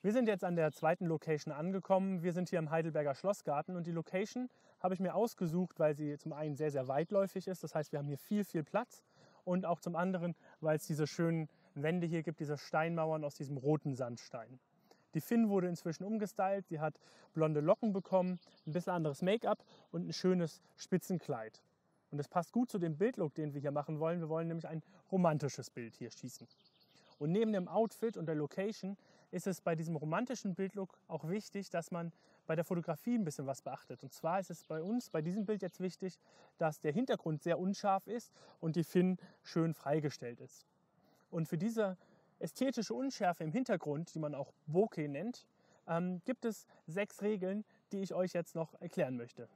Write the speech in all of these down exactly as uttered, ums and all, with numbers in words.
Wir sind jetzt an der zweiten Location angekommen. Wir sind hier im Heidelberger Schlossgarten und die Location habe ich mir ausgesucht, weil sie zum einen sehr, sehr weitläufig ist. Das heißt, wir haben hier viel, viel Platz und auch zum anderen, weil es diese schönen Wände hier gibt, diese Steinmauern aus diesem roten Sandstein. Die Finn wurde inzwischen umgestylt. Sie hat blonde Locken bekommen, ein bisschen anderes Make-up und ein schönes Spitzenkleid. Und das passt gut zu dem Bildlook, den wir hier machen wollen. Wir wollen nämlich ein romantisches Bild hier schießen. Und neben dem Outfit und der Location ist es bei diesem romantischen Bildlook auch wichtig, dass man bei der Fotografie ein bisschen was beachtet. Und zwar ist es bei uns, bei diesem Bild jetzt wichtig, dass der Hintergrund sehr unscharf ist und die Finn schön freigestellt ist. Und für diese ästhetische Unschärfe im Hintergrund, die man auch Bokeh nennt, ähm, gibt es sechs Regeln, die ich euch jetzt noch erklären möchte.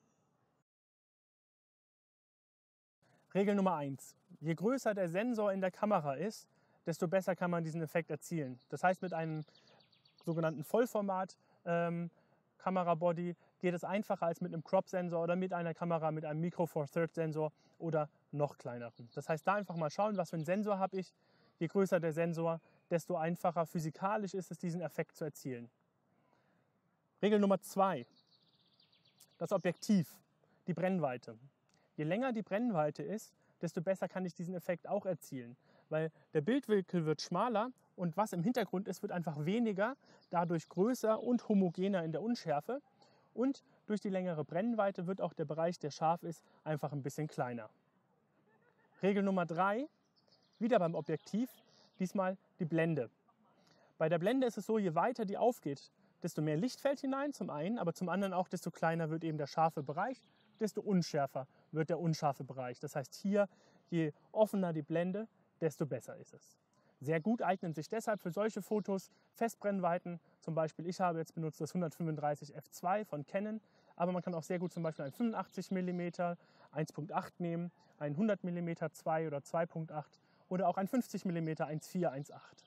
Regel Nummer eins. Je größer der Sensor in der Kamera ist, desto besser kann man diesen Effekt erzielen. Das heißt, mit einem sogenannten Vollformat ähm, Kamerabody geht es einfacher als mit einem Crop-Sensor oder mit einer Kamera mit einem Micro Four Thirds Sensor oder noch kleineren. Das heißt, da einfach mal schauen, was für einen Sensor habe ich. Je größer der Sensor, desto einfacher physikalisch ist es, diesen Effekt zu erzielen. Regel Nummer zwei. Das Objektiv, die Brennweite. Je länger die Brennweite ist, desto besser kann ich diesen Effekt auch erzielen. Weil der Bildwinkel wird schmaler und was im Hintergrund ist, wird einfach weniger, dadurch größer und homogener in der Unschärfe. Und durch die längere Brennweite wird auch der Bereich, der scharf ist, einfach ein bisschen kleiner. Regel Nummer drei, wieder beim Objektiv, diesmal die Blende. Bei der Blende ist es so, je weiter die aufgeht, desto mehr Licht fällt hinein, zum einen, aber zum anderen auch, desto kleiner wird eben der scharfe Bereich, desto unschärfer wird der unscharfe Bereich. Das heißt, hier, je offener die Blende, desto besser ist es. Sehr gut eignen sich deshalb für solche Fotos Festbrennweiten. Zum Beispiel, ich habe jetzt benutzt das hundertfünfunddreißig F zwei von Canon, aber man kann auch sehr gut zum Beispiel ein fünfundachtzig Millimeter eins Komma acht nehmen, ein hundert Millimeter zwei oder zwei Komma acht oder auch ein fünfzig Millimeter eins Komma vier, eins Komma acht.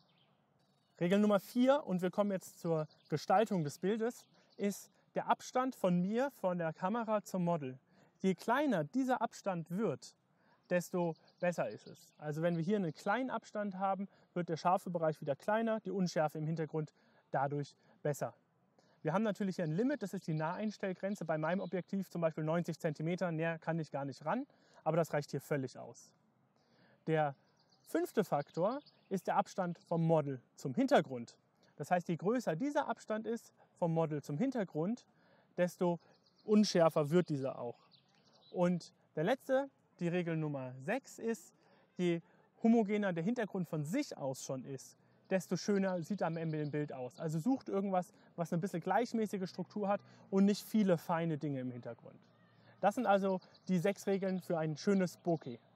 Regel Nummer vier, und wir kommen jetzt zur Gestaltung des Bildes, ist der Abstand von mir, von der Kamera zum Model. Je kleiner dieser Abstand wird, desto besser ist es. Also wenn wir hier einen kleinen Abstand haben, wird der scharfe Bereich wieder kleiner, die Unschärfe im Hintergrund dadurch besser. Wir haben natürlich hier ein Limit, das ist die Naheinstellgrenze. Bei meinem Objektiv zum Beispiel neunzig Zentimeter, näher kann ich gar nicht ran, aber das reicht hier völlig aus. Der fünfte Faktor ist der Abstand vom Model zum Hintergrund. Das heißt, je größer dieser Abstand ist vom Model zum Hintergrund, desto unschärfer wird dieser auch. Und der letzte, die Regel Nummer sechs ist, je homogener der Hintergrund von sich aus schon ist, desto schöner sieht am Ende ein Bild aus. Also sucht irgendwas, was eine bisschen gleichmäßige Struktur hat und nicht viele feine Dinge im Hintergrund. Das sind also die sechs Regeln für ein schönes Bokeh.